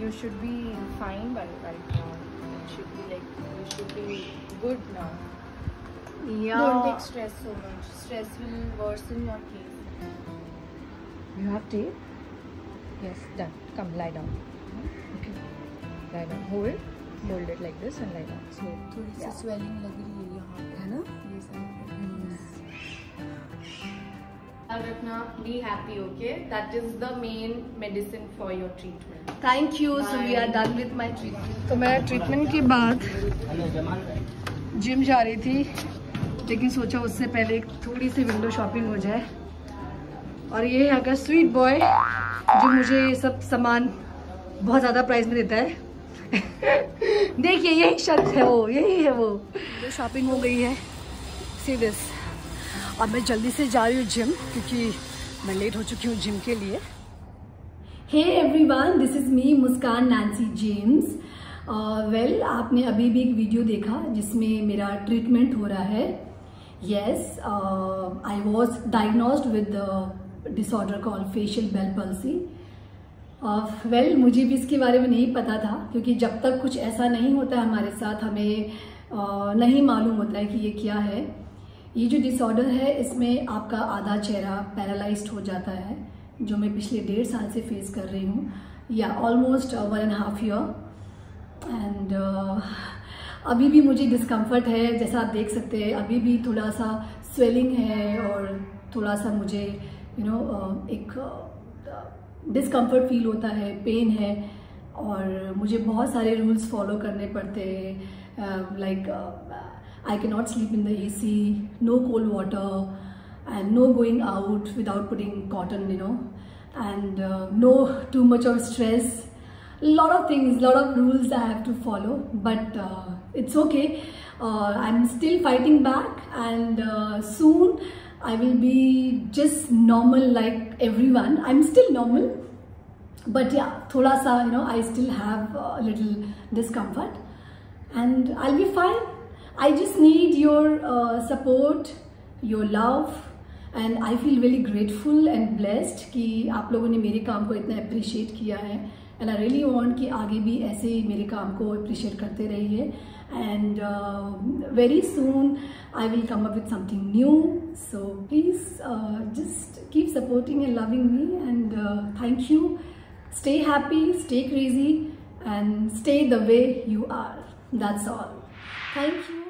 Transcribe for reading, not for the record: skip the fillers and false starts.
you should be fine by right now. It should be like you should be good now. Yeah. Don't take stress so much. Stress will worsen your case. You have tape? Yes, done. Come, lie down. Okay. Lie down. Hold it like this and lie down. So थोड़ी सी swelling लग रही है यहाँ पे, है ना? ये सब. रखना, be happy, okay? That is the main medicine for your treatment. Thank you. So we are done with my treatment. तो मैं ट्रीटमेंट के बाद जिम जा रही थी, लेकिन सोचा उससे पहले थोड़ी सी विंडो शॉपिंग हो जाए. और ये है अगर स्वीट बॉय जो मुझे ये सब सामान बहुत ज़्यादा प्राइस में देता है. देखिए यही शख्स है वो, यही है वो. तो शॉपिंग हो गई है. See this. अब मैं जल्दी से जा रही हूँ जिम, क्योंकि मैं लेट हो चुकी हूँ जिम के लिए. Hey everyone, this is me Muskan Nancy James. Well आपने अभी भी एक वीडियो देखा जिसमें मेरा ट्रीटमेंट हो रहा है. Yes, I was diagnosed with the disorder called facial bell palsy. Well मुझे भी इसके बारे में नहीं पता था, क्योंकि जब तक कुछ ऐसा नहीं होता है हमारे साथ हमें नहीं मालूम होता है कि ये क्या है. ये जो डिसऑर्डर है इसमें आपका आधा चेहरा पैरालाइज्ड हो जाता है, जो मैं पिछले 1.5 साल से फेस कर रही हूँ, या ऑलमोस्ट 1.5 ईयर. एंड अभी भी मुझे डिस्कम्फर्ट है, जैसा आप देख सकते हैं. अभी भी थोड़ा सा स्वेलिंग है और थोड़ा सा मुझे एक डिस्कम्फर्ट फील होता है, पेन है. और मुझे बहुत सारे रूल्स फॉलो करने पड़ते हैं. Like I cannot sleep in the AC, no cold water, and no going out without putting cotton, and no too much of stress. Lot of things, lot of rules I have to follow, but it's okay. I'm still fighting back, and soon I will be just normal like everyone. I'm still normal, but yeah, thoda sa, I still have a little discomfort, and I'll be fine. I just need your support, your love, and I feel very grateful and blessed कि आप लोगों ने मेरे काम को इतना appreciate किया है. And I really want कि आगे भी ऐसे ही मेरे काम को appreciate करते रहिए. And very soon I will come up with something new. So please just keep supporting and loving me. And thank you. Stay happy, stay crazy, and stay the way you are. That's all. Thank you.